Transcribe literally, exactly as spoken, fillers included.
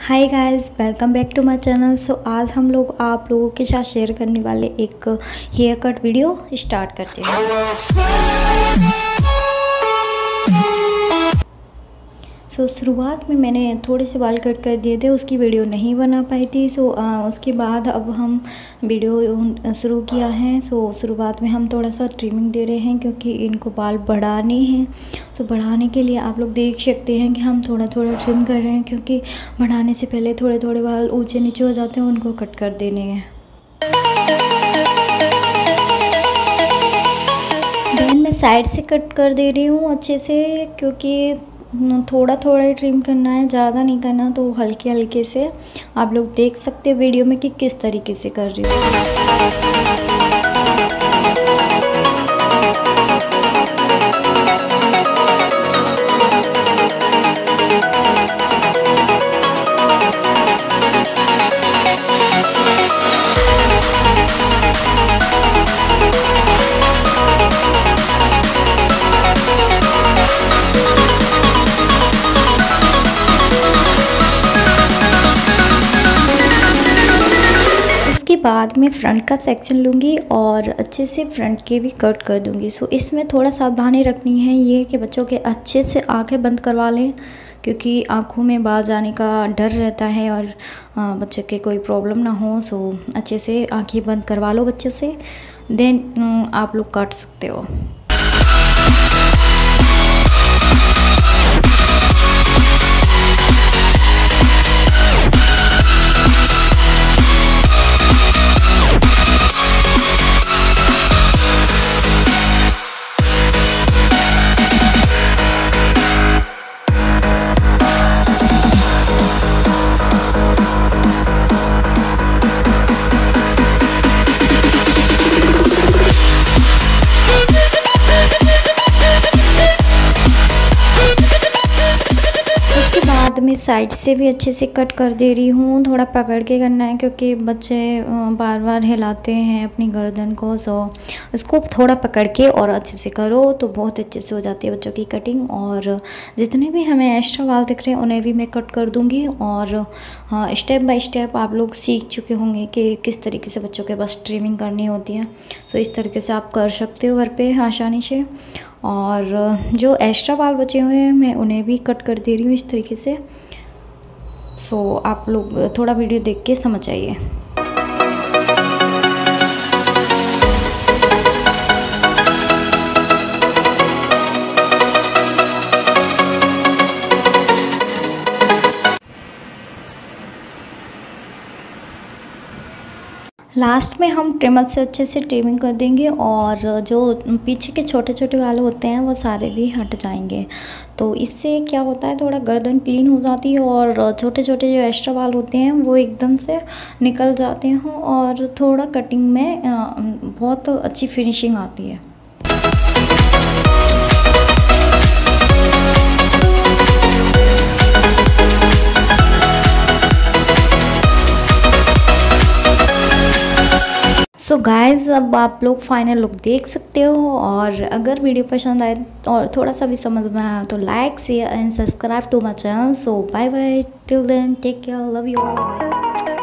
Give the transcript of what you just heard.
Hi guys, welcome back to my channel. So आज हम लोग आप लोगों के साथ शेयर करने वाले एक हेयर कट वीडियो स्टार्ट करते हैं। सो so, शुरुआत में मैंने थोड़े से बाल कट कर दिए थे, उसकी वीडियो नहीं बना पाई थी। सो so, उसके बाद अब हम वीडियो शुरू किया है। सो so, शुरुआत में हम थोड़ा सा ट्रिमिंग दे रहे हैं क्योंकि इनको बाल बढ़ाने हैं। सो so, बढ़ाने के लिए आप लोग देख सकते हैं कि हम थोड़ा थोड़ा ट्रिम कर रहे हैं क्योंकि बढ़ाने से पहले थोड़े थोड़े बाल ऊंचे नीचे हो जाते हैं, उनको कट कर देने हैं। देन मैं साइड से कट कर दे रही हूँ अच्छे से, क्योंकि थोड़ा थोड़ा ही ट्रिम करना है, ज़्यादा नहीं करना। तो हल्के हल्के से आप लोग देख सकते हैं वीडियो में कि किस तरीके से कर रही हूँ। बाद में फ्रंट का सेक्शन लूँगी और अच्छे से फ्रंट के भी कट कर दूँगी। सो इसमें थोड़ा सावधानी रखनी है, ये कि बच्चों के अच्छे से आंखें बंद करवा लें क्योंकि आँखों में बाल जाने का डर रहता है और बच्चे के कोई प्रॉब्लम ना हो। सो अच्छे से आंखें बंद करवा लो बच्चे से, देन आप लोग काट सकते हो। मैं साइड से भी अच्छे से कट कर दे रही हूँ। थोड़ा पकड़ के करना है क्योंकि बच्चे बार बार हिलाते हैं अपनी गर्दन को। सो इसको थोड़ा पकड़ के और अच्छे से करो तो बहुत अच्छे से हो जाती है बच्चों की कटिंग। और जितने भी हमें एक्स्ट्रा बाल दिख रहे हैं उन्हें भी मैं कट कर दूँगी। और हाँ, स्टेप बाय स्टेप आप लोग सीख चुके होंगे कि किस तरीके से बच्चों के बस ट्रिमिंग करनी होती है। सो इस तरीके से आप कर सकते हो घर पे आसानी से। और जो एक्स्ट्रा बाल बचे हुए हैं मैं उन्हें भी कट कर दे रही हूँ इस तरीके से। सो so, आप लोग थोड़ा वीडियो देख के समझ आइए। लास्ट में हम ट्रिमर से अच्छे से ट्रिमिंग कर देंगे और जो पीछे के छोटे छोटे बाल होते हैं वो सारे भी हट जाएंगे। तो इससे क्या होता है, थोड़ा गर्दन क्लीन हो जाती है और छोटे छोटे जो एक्स्ट्रा बाल होते हैं वो एकदम से निकल जाते हैं और थोड़ा कटिंग में बहुत अच्छी फिनिशिंग आती है। सो so गाइज़, अब आप लोग फाइनल लुक देख सकते हो। और अगर वीडियो पसंद आए और थोड़ा सा भी समझ में आया तो like share and subscribe to my channel. So bye bye, till then take care, love you all.